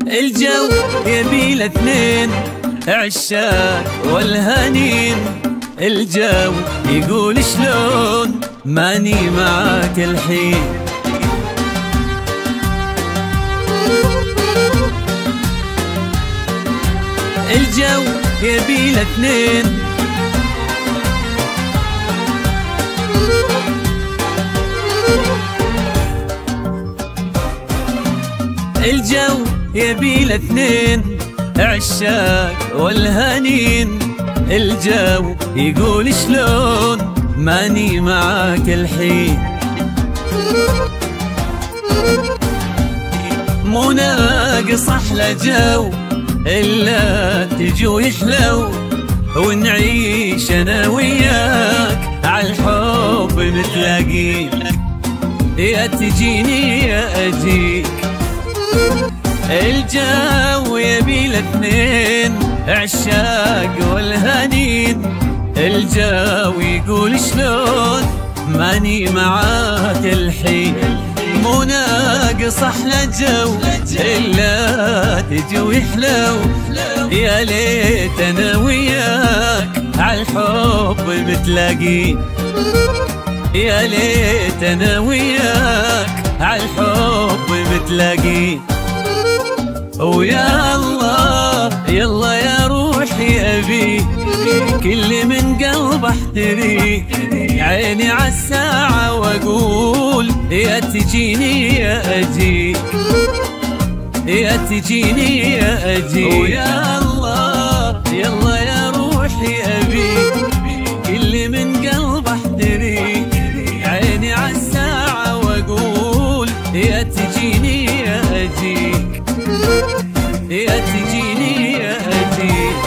الجو يبي له اثنين عشاق والهنين. الجو يقول شلون ماني معاك الحين. الجو يبي له اثنين الجو يبي له اثنين عشاق والهنين. الجو يقول شلون ماني معاك الحين. مو ناقص احلى جو الا تجي ويحلو ونعيش انا وياك عالحب نتلاقي. يا تجيني يا اجيك. الجو يبي له اثنين عشاق والهنين. الجو يقول شلون ماني معاك الحين. مو ناقص احلى جو الا تجي ويحلو. يا ليت انا وياك عالحب متلاقين. يا ليت انا وياك عالحب متلاقين. ويا الله يلا يا روحي ابيك كل من قلب احتريك. عيني عالساعة واقول يا تجيني يا اجيك. يا تجيني يا اجيك. ويا الله يلا يا روحي ابيك كل من قلب احتريك. عيني عالساعة واقول يا تجيني يا اجيك. يا تجيني يا اجيك.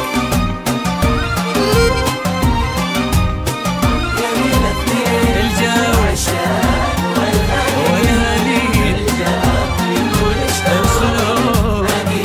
الجو والهنين. شلون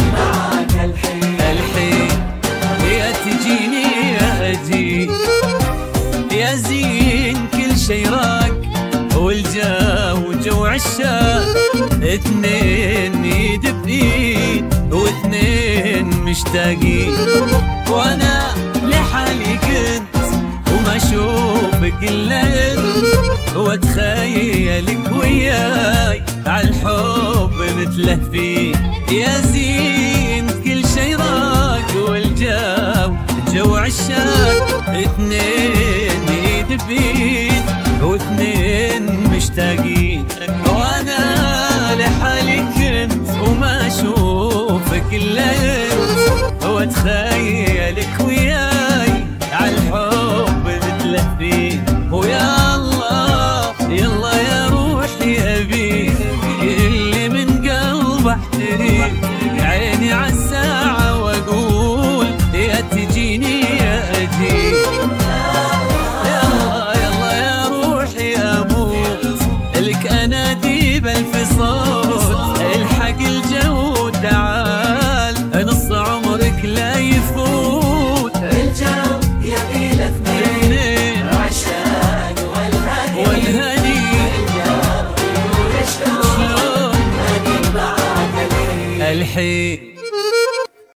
الحين. يا تجيني يا اجيك. يا زين كل شي راق والجو جو عشاق. اثنين ايد بايد واثنين مشتاقين. وانا لحالي كنت وما اشوفك الا انت واتخيلك وياي عالحب متلهفين. يا زين كل شي راق والجو جو عشاق. اثنين ايد بايد واثنين مشتاقين. وانا لحالي كنت وما اشوفك الا انت واتخيلك وياي عالحب متلهفين. ويا الله يلا يا روحي ابيك اللي من قلب احتريك. عيني عالساعة واقول يا تجيني يا اجيك. يلا يلا يا روحي اموت لك انادي بالفصول. الحق الجو تعال نص عمرك لا يفوت. الجو يبي له اثنين عشاق والهنين. الجو يقول شلون ماني معاك الحين.